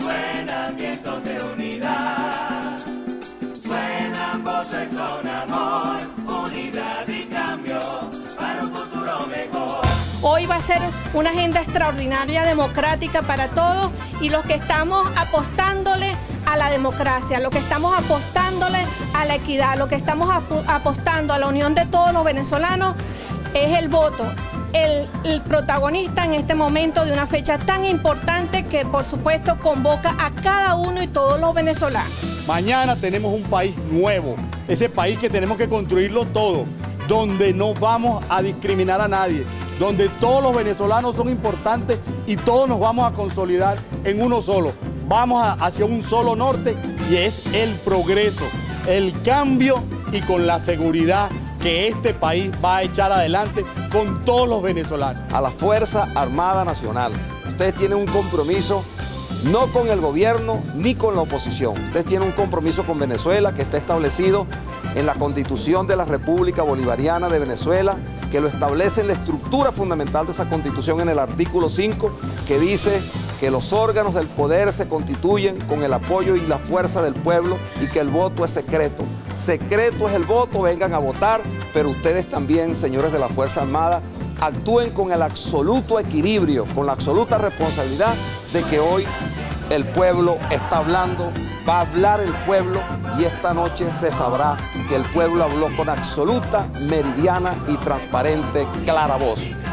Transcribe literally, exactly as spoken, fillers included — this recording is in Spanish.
Suenan vientos de unidad, suenan voces con amor, unidad y cambio para un futuro mejor. Hoy va a ser una agenda extraordinaria, democrática para todos, y los que estamos apostándole a la democracia, lo que estamos apostándole a la equidad, lo que estamos apostando a la unión de todos los venezolanos es el voto. El, el protagonista en este momento de una fecha tan importante que por supuesto convoca a cada uno y todos los venezolanos. Mañana tenemos un país nuevo, ese país que tenemos que construirlo todo, donde no vamos a discriminar a nadie, donde todos los venezolanos son importantes y todos nos vamos a consolidar en uno solo. Vamos a, hacia un solo norte y es el progreso, el cambio y con la seguridad que este país va a echar adelante con todos los venezolanos. A la Fuerza Armada Nacional, ustedes tienen un compromiso no con el gobierno ni con la oposición. Ustedes tienen un compromiso con Venezuela que está establecido en la Constitución de la República Bolivariana de Venezuela, que lo establece en la estructura fundamental de esa Constitución en el artículo cinco, que dice que los órganos del poder se constituyen con el apoyo y la fuerza del pueblo y que el voto es secreto. Secreto es el voto, vengan a votar, pero ustedes también, señores de la Fuerza Armada, actúen con el absoluto equilibrio, con la absoluta responsabilidad de que hoy el pueblo está hablando, va a hablar el pueblo y esta noche se sabrá que el pueblo habló con absoluta, meridiana y transparente clara voz.